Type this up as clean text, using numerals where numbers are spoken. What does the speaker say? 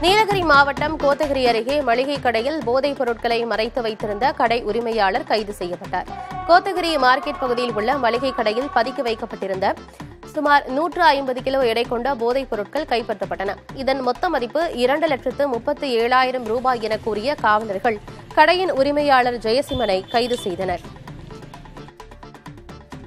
நீலகிரி மாவட்டம் கோத்தகிரி அருகே மளிகை கடையில் போதைப் பொருட்களை மறைத்து வைத்திருந்த கடை உரிமையாளர் கைது செய்யப்பட்டார். கோத்தகிரி மார்க்கெட் பகுதியில் உள்ள மளிகை கடையில் பதுக்கி வைக்கப்பட்டிருந்த சுமார் 150 கிலோ எடை கொண்ட போதைப் பொருட்கள் கைப்பற்றப்பட்டன. இதன் மொத்த மதிப்பு 2,37,000 ரூபாய் என கூறிய காவலர்கள் கடையின் உரிமையாளர் ஜெயசிம்மனை கைது செய்தனர்.